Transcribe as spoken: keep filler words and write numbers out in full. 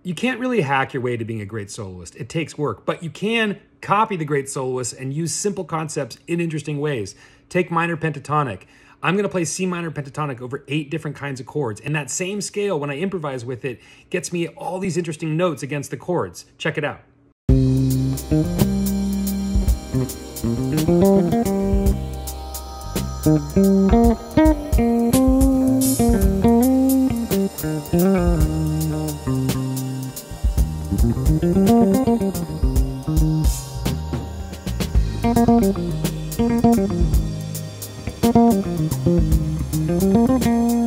You can't really hack your way to being a great soloist. It takes work, but you can copy the great soloists and use simple concepts in interesting ways. Take minor pentatonic. I'm gonna play C minor pentatonic over eight different kinds of chords. And that same scale, when I improvise with it, gets me all these interesting notes against the chords. Check it out. Thank you.